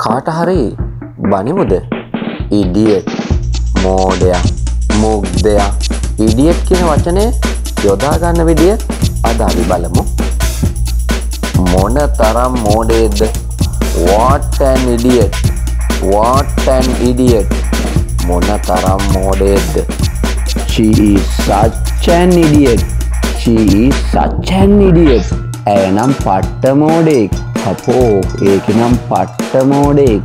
කාට හරි බනිමුද? Idiot, මෝඩයා, මුග්ධයා. Idiot කියන වචනේ යොදා ගන්න විදිය අද අපි බලමු. මොන තරම් මෝඩයේද? What an idiot. What an idiot. මොන තරම් මෝඩයේද? She is such an idiot. She is such an idiot. ඇය නම් පට්ට මෝඩෙක්. අපෝ ඒක නම් පට්ට මෝඩෙක්.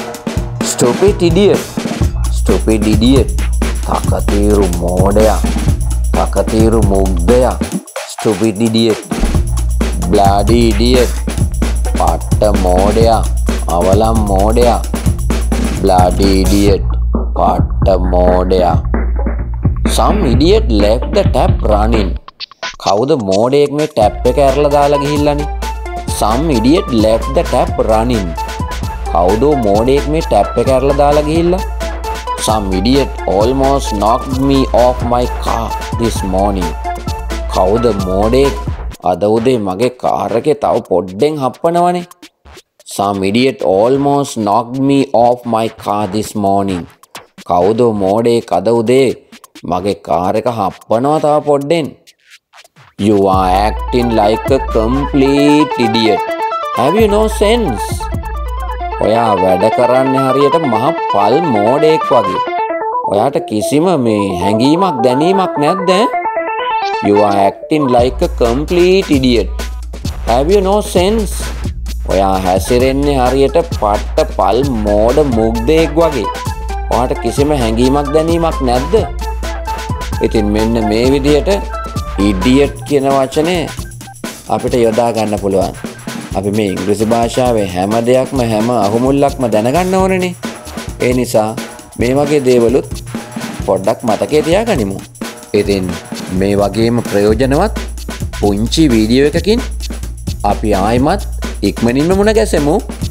Stupid idiot. Stupid idiot. තකතිරු මෝඩයා. තකතිරු මුග්ධයා. Stupid idiot. Bloody idiot. පට්ට මෝඩයා. අවලම් මෝඩයා. Bloody idiot. පට්ට මෝඩයා. Some idiot left the tap running. කවුද මෝඩයෙක් මේ ටැප් එක ඇරලා දාලා ගිහිල්ලානේ? Some idiot left the tap running. කවුද මෝඩයෙක් මේ ටැප් එක ඇරලා දාලා ගිහිල්ලා? Some idiot almost knocked me off my car this morning. කවුද මෝඩයෙක් අද උදේ මගේ කාර් එකේ තව පොඩ්ඩෙන් හප්පනවනේ? Some idiot almost knocked me off my car this morning. කවුද මෝඩයෙක් අද උදේ මගේ කාර් එක හප්පනවා තව පොඩ්ඩෙන්? You are acting like a complete idiot. Have you no sense? ඔයා වැඩ කරන්නේ හරියට මහ පල් මෝඩෙක් වගේ. ඔයාට කිසිම මේ හැඟීමක් දැනීමක් නැද්ද? You are acting like a complete idiot. Have you no sense? ඔයා හැසිරෙන්නේ හරියට පට්ට පල් මෝඩ මුග්ධයෙක් වගේ. ඔයාට කිසිම හැඟීමක් දැනීමක් නැද්ද? ඉතින් මෙන්න මේ විදිහට ඉඩියට් කියන වචනේ අපිට යොදා ගන්න පුළුවන්. අපි මේ ඉංග්‍රීසි භාෂාවේ හැම දෙයක්ම හැම අහුමුල්ලක්ම දැනගන්න ඕනනේ. ඒ නිසා මේ වගේ දේවලුත් පොඩ්ඩක් මතකේ තියාගනිමු. ඉතින් මේ වගේම ප්‍රයෝජනවත් පුංචි වීඩියෝ එකකින් අපි ආයිමත් ඉක්මනින්ම මුණ ගැසෙමු.